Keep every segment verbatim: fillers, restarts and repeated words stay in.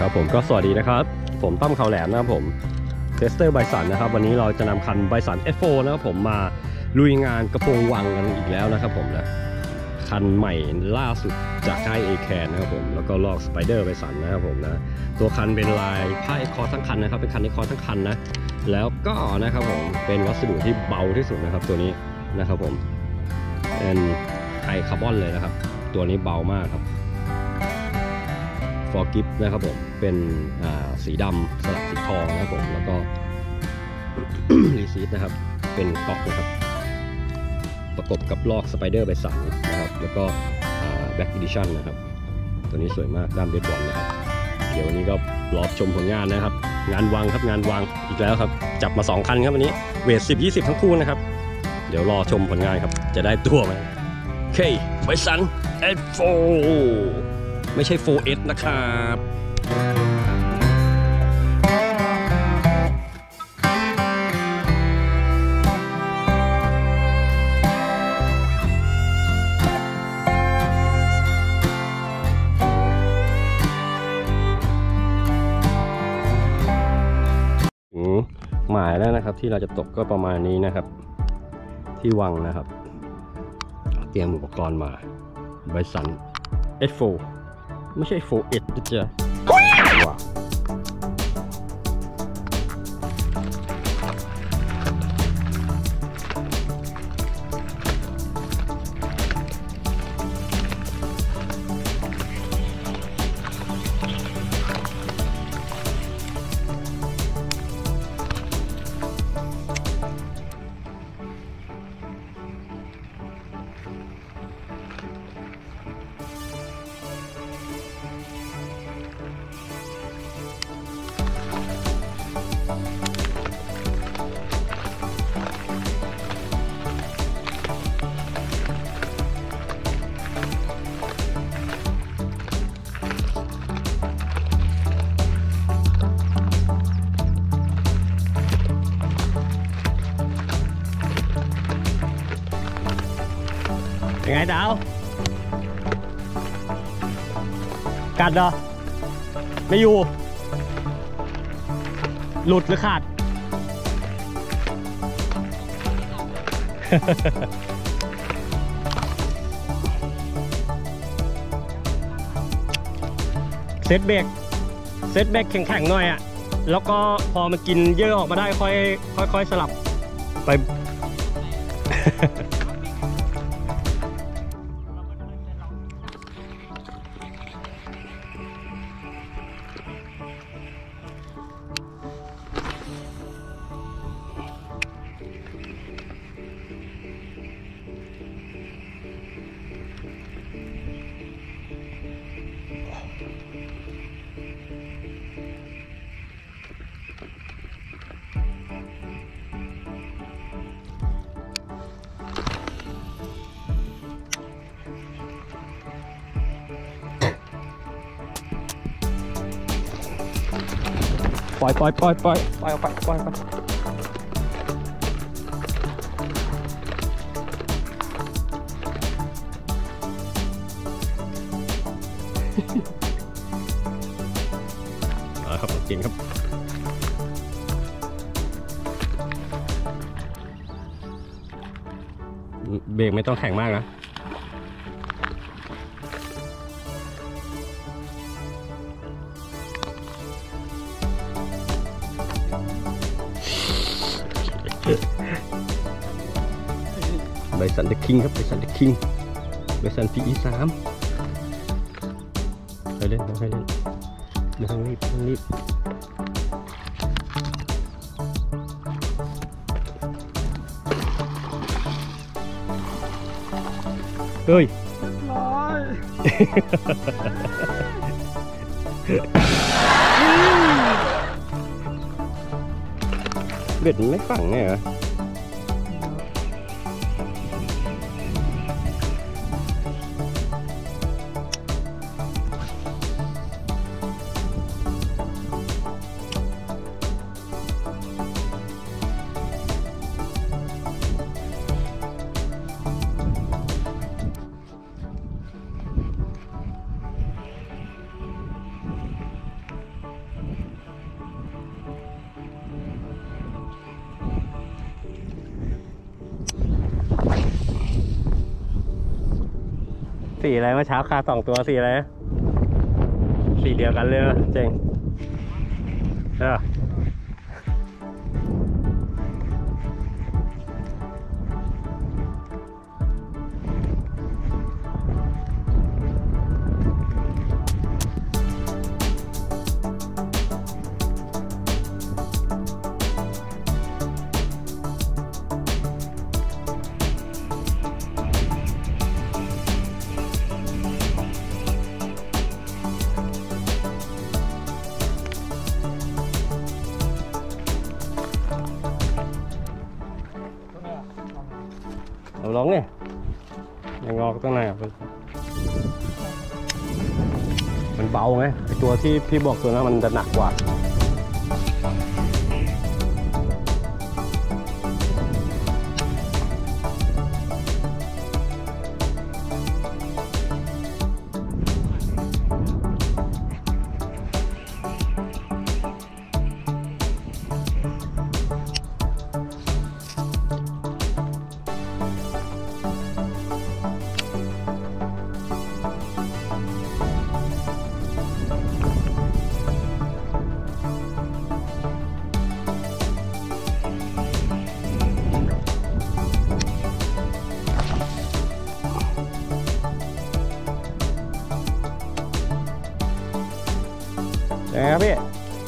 ครับผมก็สวัสดีนะครับผมตั้มเขาแหลมนะครับผมเทสเตอร์ไบสันนะครับวันนี้เราจะนำคันไบสัน เอฟ โฟร์ นะครับผมมาลุยงานกระโปรงวังกันอีกแล้วนะครับผมนะคันใหม่ล่าสุดจากค่าย เอ แคน นะครับผมแล้วก็ลอกสไปเดอร์ไบสันนะครับผมนะตัวคันเป็นลายผ้าเอคอร์ทั้งคันนะครับเป็นคันเอคอร์ทั้งคันนะแล้วก็นะครับผมเป็นวัสดุที่เบาที่สุดนะครับตัวนี้นะครับผมเป็นไฮคาร์บอนเลยนะครับตัวนี้เบามากครับฟอร์กิฟนะครับผมเป็นสีดำสลับสีทองนะครับผมแล้วก็ รีซีทนะครับเป็นก๊อกนะครับประกบกับลอกสไปเดอร์ไบสันนะครับแล้วก็แบ็กอีดิชั่นนะครับตัวนี้สวยมากด้ามเบสบอลนะครับเดี๋ยววันนี้ก็รอชมผลงานนะครับงานวางครับงานวางอีกแล้วครับจับมาสองคันครับวันนี้เวทสิบ ยี่สิบทั้งคู่นะครับเดี๋ยวรอชมผลงานครับจะได้ตัวไหมโอเคไบสัน เอฟ โฟร์ ไม่ใช่ โฟร์ เอส นะครับหมายแล้วนะครับที่เราจะตกก็ประมาณนี้นะครับที่วังนะครับเตรียมอุปกรณ์มาไบสัน เอฟ โฟร์ ไม่ใช่ โฟร์ เอส นะจ๊ะว้าวยังไงดาวกัดเหรอไม่อยู่หลุดหรือขาด เซตเบรกเซตเบรกแข็งๆหน่อยอ่ะแล้วก็พอมันกินเยอะออกมาได้ค่อยค่อยๆสลับไป ปล่อยปล่อยปล่อยปล่อยปล่อยออกไปปล่อยไปเอาครับกินครับเบรกไม่ต้องแข็งมากนะไบสันเดอะคิงครับไบสันเดอะคิงไบสัน พี อี สามไปเล่นไปเล่นไม่ต้องรีบไม่ต้องรีบเฮ้ยร้อยเบ็ดมันไม่ฝังไงเหรอสีอะไรเมื่อเช้าคาสองตัวสีอะไรสีเดียวกันเลยเจ๋งเออเอาลองเนี่ยยังงอกตั้งไหนมันเบาไงไอตัวที่พี่บอกตัวนั้นมันจะหนักกว่ายังไงครับพี่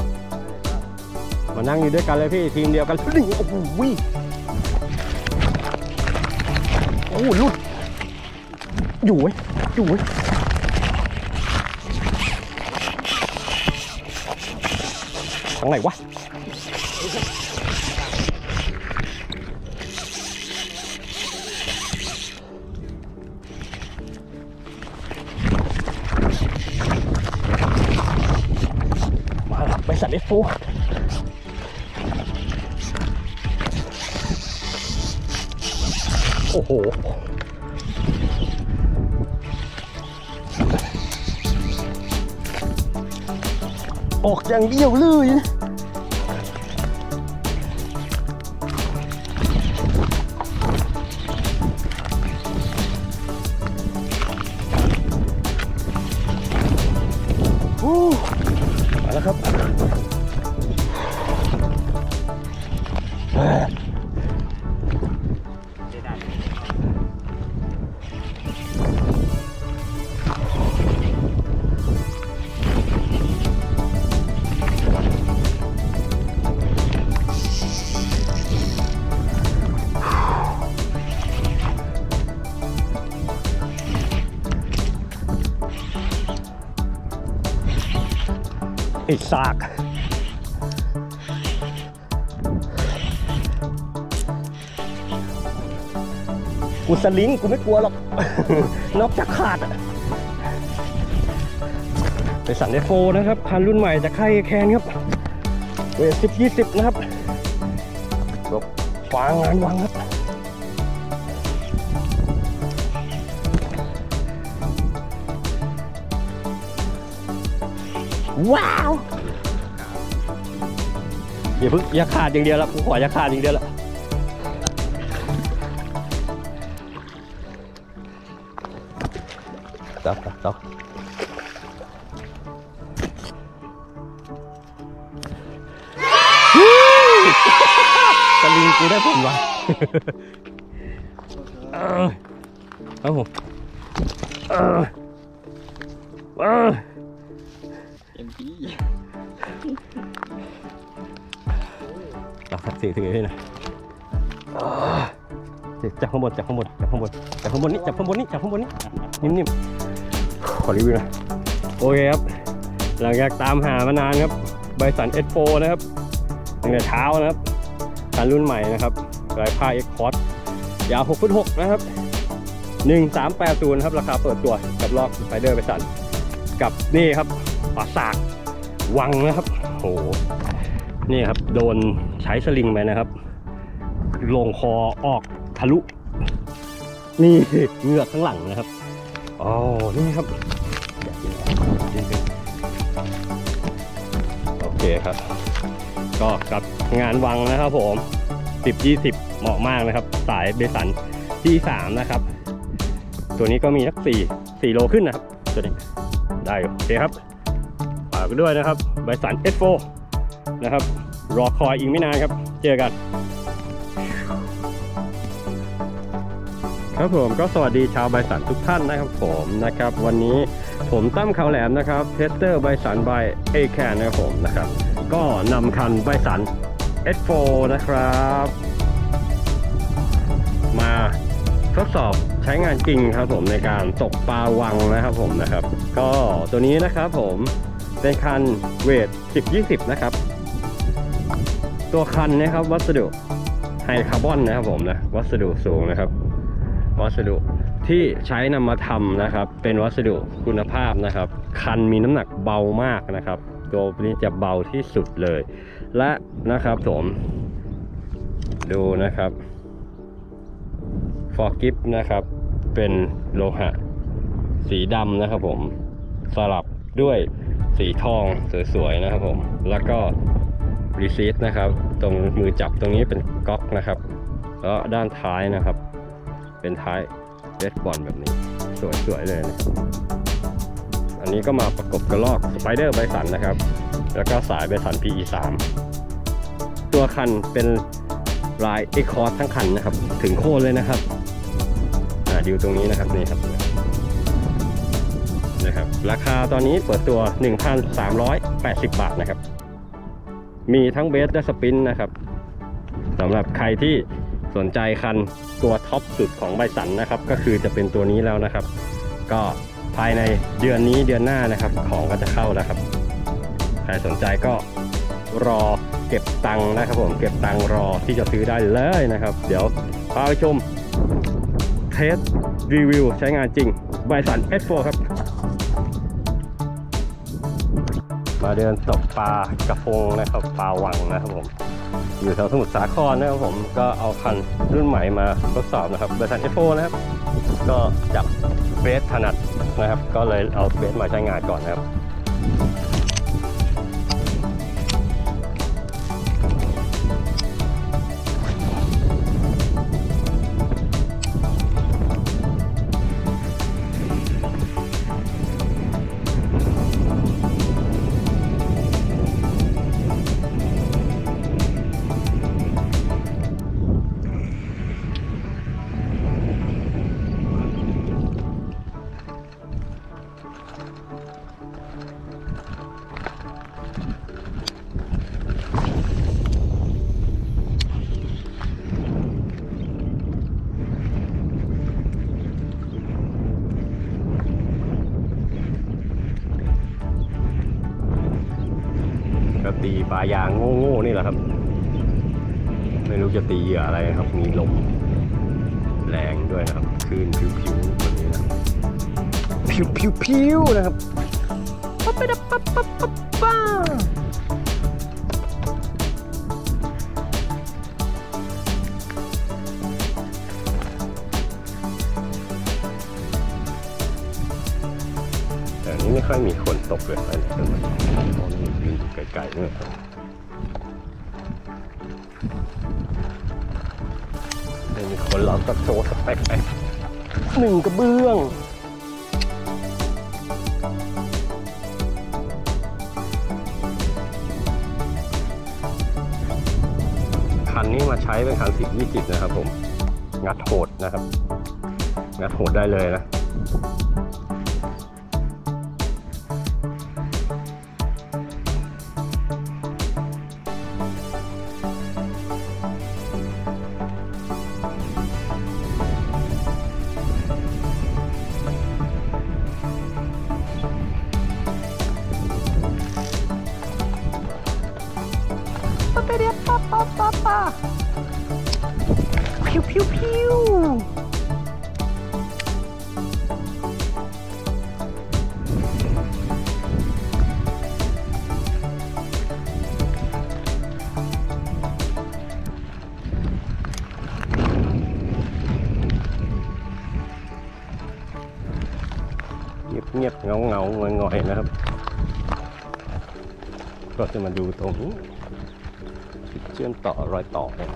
มานั่งอยู่ด้วยกันเลยพี่ทีมเดียวกันนี่โอ้โหโอ้โหลุดอยู่ไว้อยู่ไว้ทางไหนวะไปสัตว์เอฟโฟโอ้โหออกอย่างเดียวเลยโอ้มาแล้วครับไอ้ซากกูสลิงกูไม่กลัวหรอก นอกจากขาดอะไปสันเดโฟนะครับพันรุ่นใหม่จากค่ายแคนครับเวทสิบยี่สิบนะครับรบฟางงานวังครับว้าวอย่าเพิ่งอย่าขาดอย่างเดียวละกูขออย่าขาดอย่างเดียวละจับจับจับตะลิงกูได้ผลวะเออเอาผมเออเออเอ็มพีเราขัดสีถือให้หน่อยจับข้างบนจับข้างบนจับข้างบนจับข้างบนนี่จับข้างบนนี่จับข้างบนนี่นิ่มๆขอรีวิวหน่อยโอเคครับหลังจากตามหามานานครับไบสัน เอส โฟร์ นะครับตั้งแต่เช้านะครับการรุ่นใหม่นะครับลายผ้า เอ็กซ์ คอร์ส ยาวหกฟุตหกนะครับหนึ่งสามแปดศูนย์ครับราคาเปิดตัวกับลอกสไปเดอร์ไบสันกับนี่ครับปราสาทวังนะครับโอ้นี่ครับโดนใช้สลิงไปนะครับลงคอออกทะลุนี่เหงือกข้างหลังนะครับอ๋อนี่ครับโอเคครับก็กับงานวังนะครับผมสิบ ยี่สิบเหมาะมากนะครับสายเบสันที่สามนะครับตัวนี้ก็มีสักสี่สี่โลขึ้นนะครับตัวนี้ได้อยู่โอเคครับฝากด้วยนะครับไบสัน เอส โฟร์ นะครับรอคอยอีกไม่นานครับเจอกันครับผมก็สวัสดีชาวไบสันทุกท่านนะครับผมนะครับวันนี้ผมตั้มเขาแหลมนะครับเทสเตอร์ไบสันบายเอแคนนะครับผมนะครับก็นำคันไบสัน เอส โฟร์ นะครับมาทดสอบใช้งานจริงครับผมในการตกปลาวังนะครับผมนะครับก็ตัวนี้นะครับผมเป็นคันเวท สิบ ยี่สิบ นะครับตัวคันนะครับวัสดุไฮคาร์บอนนะครับผมนะวัสดุสูงนะครับวัสดุที่ใช้นำมาทำนะครับเป็นวัสดุคุณภาพนะครับคันมีน้ำหนักเบามากนะครับตัวนี้จะเบาที่สุดเลยและนะครับผมดูนะครับฟอร์กิฟนะครับเป็นโลหะสีดำนะครับผมสลับด้วยสีทองสวยๆนะครับผมแล้วก็รีซีทนะครับตรงมือจับตรงนี้เป็นก๊อกนะครับแล้วด้านท้ายนะครับเป็นท้ายเรดบอลแบบนี้สวยๆเลยนะอันนี้ก็มาประกบกระลอกสไปเดอร์ไบสันนะครับแล้วก็สายไบสัน พี อี สาม ตัวคันเป็นลายเอคอร์ดทั้งคันนะครับถึงโคนเลยนะครับดูตรงนี้นะครับนี่ครับนะครับราคาตอนนี้เปิดตัว หนึ่งพันสามร้อยแปดสิบ บาทนะครับมีทั้งเบสและสปินนะครับสำหรับใครที่สนใจคันตัวท็อปสุดของไบสันนะครับก็คือจะเป็นตัวนี้แล้วนะครับก็ภายในเดือนนี้เดือนหน้านะครับของก็จะเข้าแล้วครับใครสนใจก็รอเก็บตังค์นะครับผมเก็บตังค์รอที่จะซื้อได้เลยนะครับเดี๋ยวพาไปชมเทสรีวิวใช้งานจริงไบสัน เอส โฟร์ ครับมาเดินตกปลากระพงนะครับปลาวังนะครับผมอยู่แถวสมุทรสาครนะครับผมก็เอาคันรุ่นใหม่มาทดสอบนะครับไบสัน เอส โฟร์ นะครับก็จับเบสถนัดนะครับก็เลยเอาเบสมาใช้งานก่อนนะครับตีปลายางโง่ๆนี่แหละครับไม่รู้จะตีเหยื่ออะไรครับมีลมแรงด้วยนะครับคลื่นผิวๆแบบนี้นะผิวๆๆนะครับปั๊บไปดับปั๊บปั๊บปั๊บป้าแต่นี้ไม่ค่อยมีคนตกเลยนะตอนนี้ยืนอยู่ไกลๆเนี่ยไม่มีคนเราก็โชว์สเปคไปหนึ่งกระเบื้องคันนี้มาใช้เป็นคันสิบยี่สิบนะครับผมงัดโหดนะครับงัดโหดได้เลยนะพิวพิวพิวเงียบๆเงาเงาเงยเงยนะครับก็จะมาดูตรงนี้เชื่อมต่อรอยต่อเลย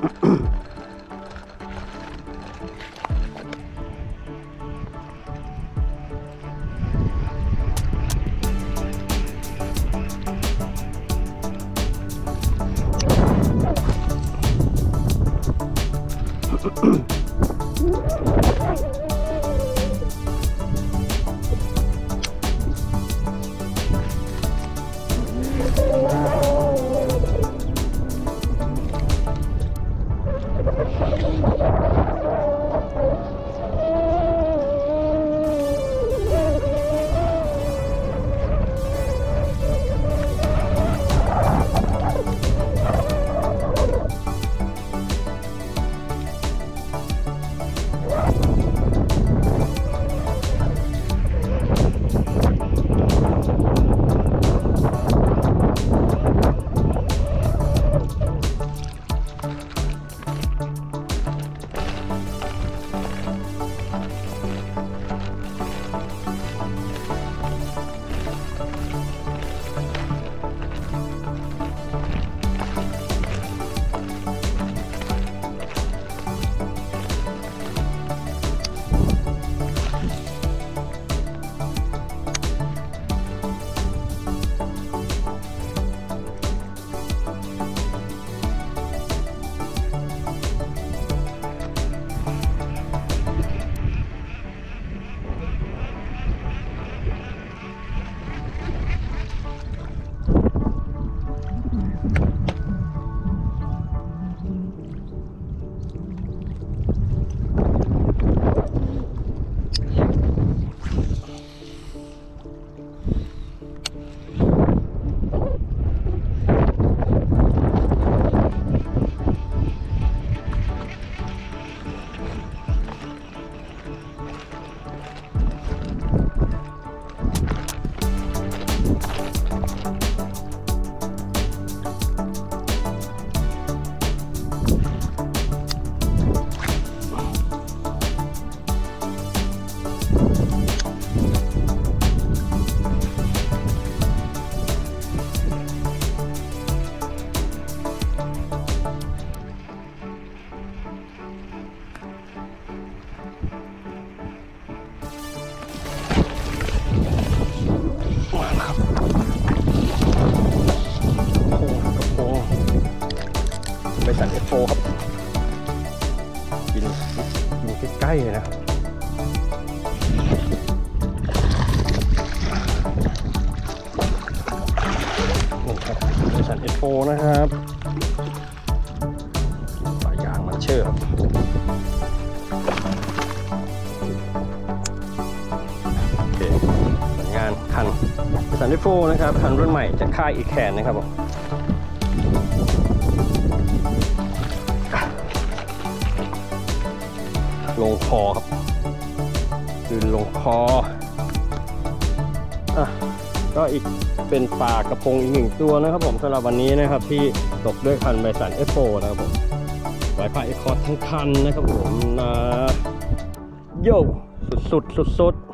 สันเอฟโฟครับกินกินใกล้ๆเลยนะครับนี่ครับสันเอฟโฟนะครับปลายางมันเชื่อครับโอเคผลงานคันสันเอฟโฟนะครับคันรุ่นใหม่จากค่ายอีแคนนะครับผมลงคอครับคือลงคออ่ะก็อีกเป็นปลากระพงอีกหนึ่งตัวนะครับผมสำหรับวันนี้นะครับที่ตกด้วยคันไบสันเอฟโฟนะครับผมไวไฟเอคอร์ดทั้งคันนะครับผมนะโย่สุดๆสุดๆ